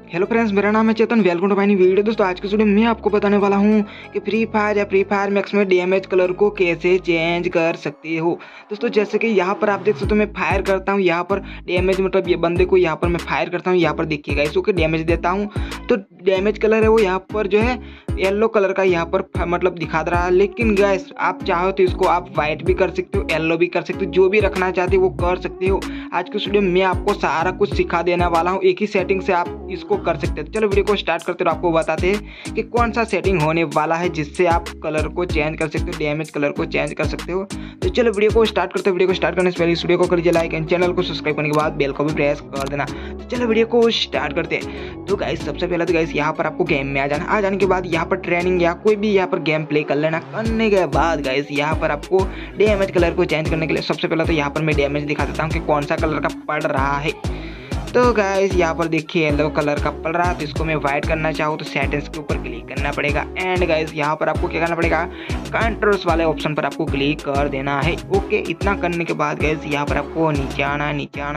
Hello friends, मेरा नाम है Chetan. Welcome to my new video. दोस्तों आज की वीडियो में मैं आपको बताने वाला हूं कि फ्री फायर या फ्री फायर मैक्स में डैमेज कलर को कैसे चेंज कर सकते हो। दोस्तों जैसे कि यहाँ पर आप देख सकते हो, मैं फायर करता हूं, यहाँ पर डैमेज मतलब ये बंदे को यहाँ पर मैं फायर करता हूं, यहाँ पर देखिएगा इसको कि डैमेज देता हूँ तो डैमेज कलर है वो यहाँ पर जो है येलो कलर का यहाँ पर मतलब दिखा रहा है। लेकिन गैस आप चाहो तो इसको आप व्हाइट भी कर सकते हो, येलो भी कर सकते हो, जो भी रखना चाहते हो वो कर सकते हो। आज की वीडियो में मैं आपको सारा कुछ सिखा देने वाला हूँ, एक ही सेटिंग से आप इसको कर सकते हो। चलो वीडियो को स्टार्ट करते हो, आपको बताते हैं कि कौन सा सेटिंग होने वाला है जिससे आप कलर को चेंज कर सकते हो, डैमेज कलर को चेंज कर सकते हो। तो चलो वीडियो को स्टार्ट करते हो। वीडियो को स्टार्ट करने से पहले इस वीडियो को कर लीजिए लाइक एंड चैनल को सब्सक्राइब करने के बाद बेल को भी प्रेस कर देना। तो चलो वीडियो को स्टार्ट करते हैं। तो गाइस सबसे पहले तो गाइस यहाँ पर आपको गेम में आ जाने के बाद यहाँ पर ट्रेनिंग या कोई भी यहाँ पर गेम प्ले कर लेना। करने के बाद गाइस यहाँ पर आपको डैमेज कलर को चेंज करने के लिए सबसे पहले तो यहाँ पर मैं डैमेज दिखा देता हूँ कि कौन सा कलर का पड़ रहा है। तो गाइस यहाँ पर देखिए येलो कलर का पड़ रहा है, तो इसको मैं व्हाइट करना चाहूँ तो सेटिंग्स के ऊपर क्लिक करना पड़ेगा। एंड गाइस यहाँ पर आपको क्या करना पड़ेगा, कंट्रोल्स वाले ऑप्शन पर आपको क्लिक कर देना है। ओके, इतना करने के बाद गाइस यहाँ पर आपको नीचे आना।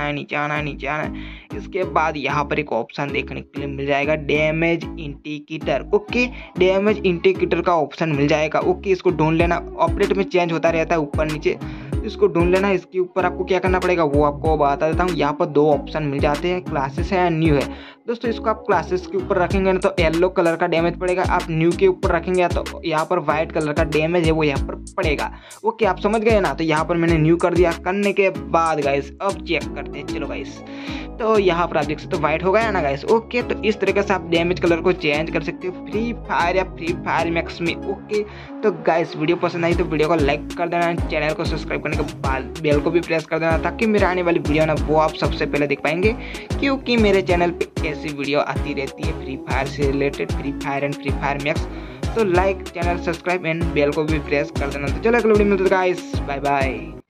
इसके बाद यहाँ पर एक ऑप्शन देखने के लिए मिल जाएगा damage indicator. Okay, damage indicator का ऑप्शन मिल जाएगा। ओके, इसको ढूंढ लेना, ऑपरेट में चेंज होता रहता है ऊपर नीचे, इसको ढूंढ लेना। इसके ऊपर आपको क्या करना पड़ेगा वो आपको बता देता हूँ। यहाँ पर दो ऑप्शन मिल जाते हैं, क्लासेस है या न्यू है। दोस्तों इसको आप क्लासेस के ऊपर रखेंगे ना तो येलो कलर का डैमेज पड़ेगा, आप न्यू के ऊपर रखेंगे तो यहाँ पर व्हाइट कलर का डैमेज है वो यहाँ पर पड़ेगा। ओके, आप समझ गए ना। तो यहाँ पर मैंने न्यू कर दिया। करने के बाद गाइस अब चेक करते हैं। चलो गाइस, तो यहाँ पर आप देख सकते हो व्हाइट हो गया ना गाइस। ओके, तो इस तरीके से आप डैमेज कलर को चेंज कर सकते हो फ्री फायर या फ्री फायर मैक्स में। ओके, तो गाइस वीडियो पसंद आई तो वीडियो को लाइक कर देना, चैनल को सब्सक्राइब करने के बाद बेल को भी प्रेस कर देना ताकि मेरे आने वाली वीडियो ना वो आप सबसे पहले देख पाएंगे, क्योंकि मेरे चैनल पे ऐसी वीडियो आती रहती है फ्री फायर से related, free fire and free fire max. तो like, channel subscribe and bell को भी प्रेस कर देना। तो चलो अगले वीडियो में मिलते हैं गाइस, बाय बाय।